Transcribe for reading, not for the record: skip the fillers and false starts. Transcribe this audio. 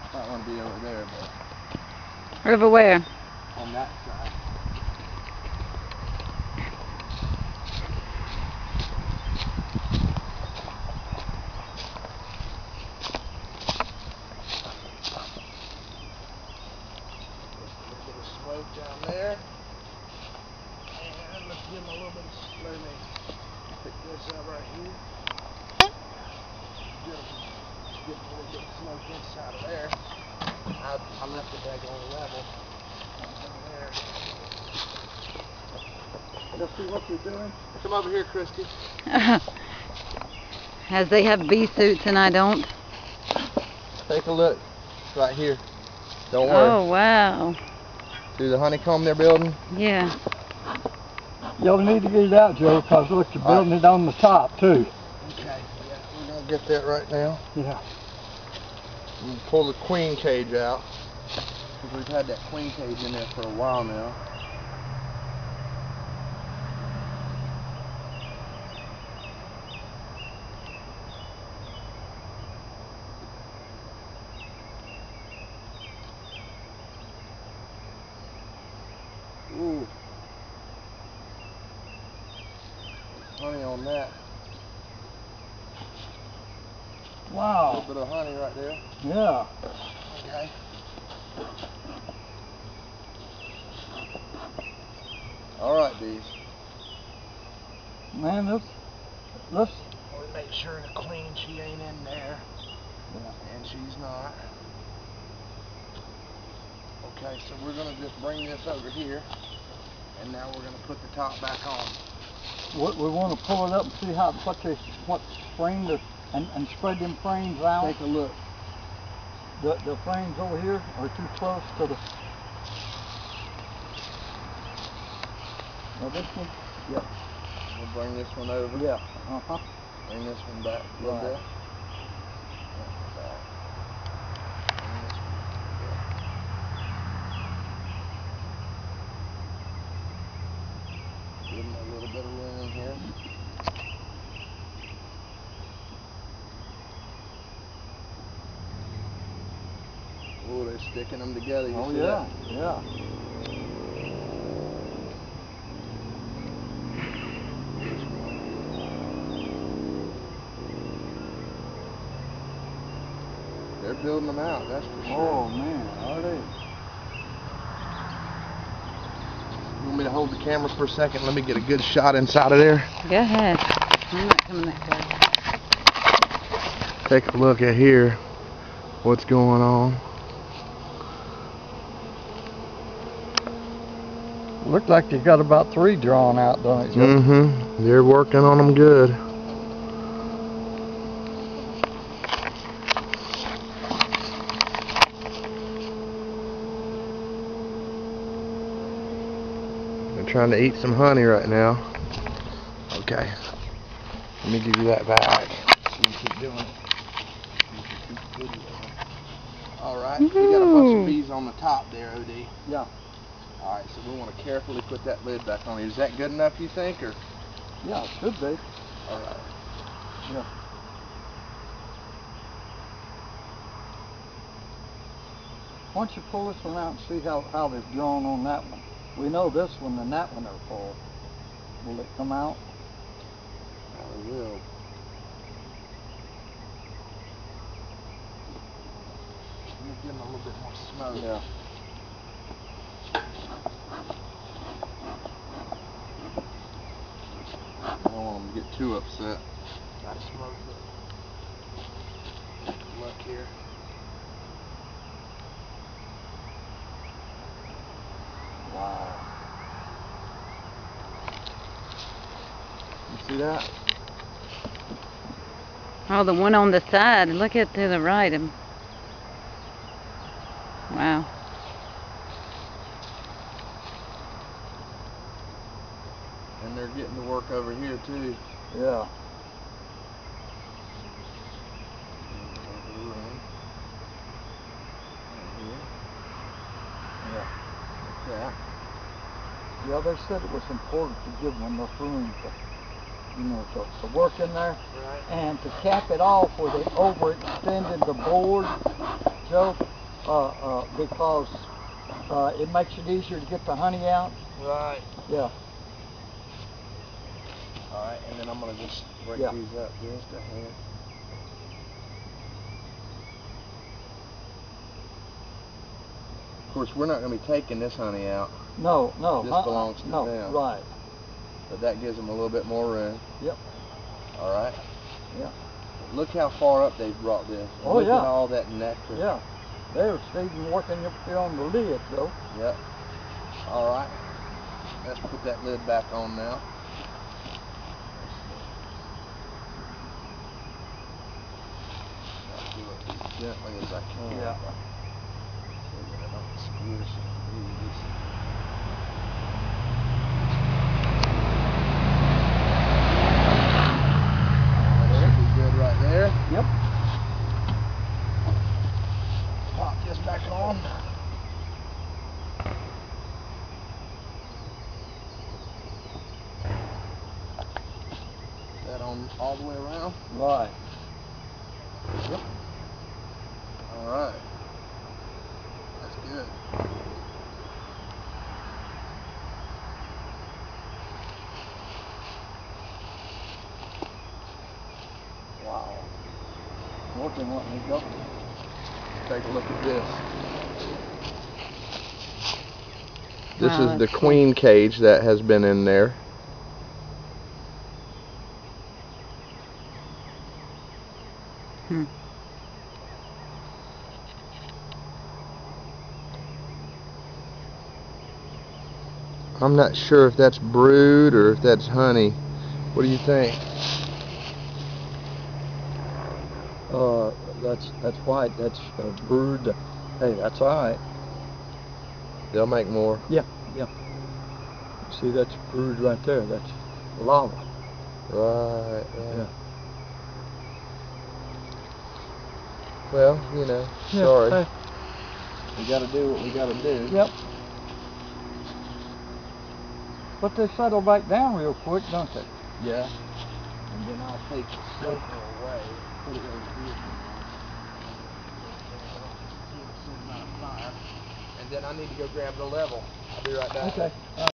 Might want to be over there, but Over where? on that side. A little bit of smoke down there. And let's give them a little bit of, let me pick this up right here. Get a little bit of smoke inside of there. I left it back on level. Down there. Let's see what you're doing. Come over here, Christy. As they have bee suits and I don't. Take a look. It's right here. Don't worry. Oh, wow. See the honeycomb they're building? Yeah. You'll need to get it out, Joe, because look, you're building it on the top, too. Okay. Yeah, we're going to get that right now. Yeah. We'll pull the queen cage out. Because we've had that queen cage in there for a while now. Ooh. Honey on that. Wow. A little bit of honey right there. Yeah. Okay. Alright, bees. Man, let's We make sure the queen, she ain't in there. Yeah. And she's not. Okay, so we're going to just bring this over here. And now we're going to put the top back on. We want to pull it up and see what frame and spread them frames out. Take a look. The frames over here are too close to the. Now this one. Yep. We'll bring this one over. Yeah. Bring this one back a little bit. Back. Bring this one back. Give them a little bit of room here. Oh, they're sticking them together. You see yeah. that? Yeah. They're building them out, that's for sure. Oh man, are they? You want me to hold the camera for a second? Let me get a good shot inside of there. Go ahead. I'm not coming that close. Take a look at here. What's going on? Looks like you got about 3 drawn out, don't it, Joe? Mm-hmm. They're working on them good. They're trying to eat some honey right now. Okay. Let me give you that back. You keep doing it. Alright, we got a bunch of bees on the top there, OD. Yeah. Alright, so we want to carefully put that lid back on. Is that good enough, you think, or? Yeah, it should be. Alright. Yeah. Why don't you pull this one out and see how they've drawn on that one? We know this one and that one are full. Will it come out? I will. Let me give them a little bit more smoke. Yeah. I don't want them to get too upset. Got smoke, but look here. Wow. You see that? Oh, the one on the side. Look at to the right. Wow. And they're getting to work over here too. Yeah. Yeah. Yeah, they said it was important to give them enough room to work in there. Right. And to cap it off where they overextended the board, Joe, because it makes it easier to get the honey out. Right. Yeah. Alright, and then I'm going to just break Yeah. these up just a hair. Of course, we're not going to be taking this honey out. No, no. This belongs to no, them. Right. But that gives them a little bit more room. Yep. Alright? Yeah. Look how far up they've brought this. Oh, Look yeah. at all that nectar. Yeah. They're even working up here on the lid, though. Yep. Alright. Let's put that lid back on now. I'll do it as gently as I can. Yeah. So that I don't squish these. That should be good right there. Yep. Pop this back on. That on all the way around. Right. Yep. All right. That's good. Wow. Working, let me go. Take a look at this. This Wow, is the that's cool. queen cage that has been in there. Hmm. I'm not sure if that's brood or if that's honey. What do you think? That's white. That's brood. Hey, that's all right. They'll make more. Yeah. Yeah. See, that's brood right there. That's lava. Right, right. Yeah. Well, you know, Yeah, sorry. hey. We gotta do what we gotta do. Yep. But they settle back down real quick, don't they? Yeah. And then I'll take the soaker away, put it over here. And then I need to go grab the level. I'll be right back. Okay.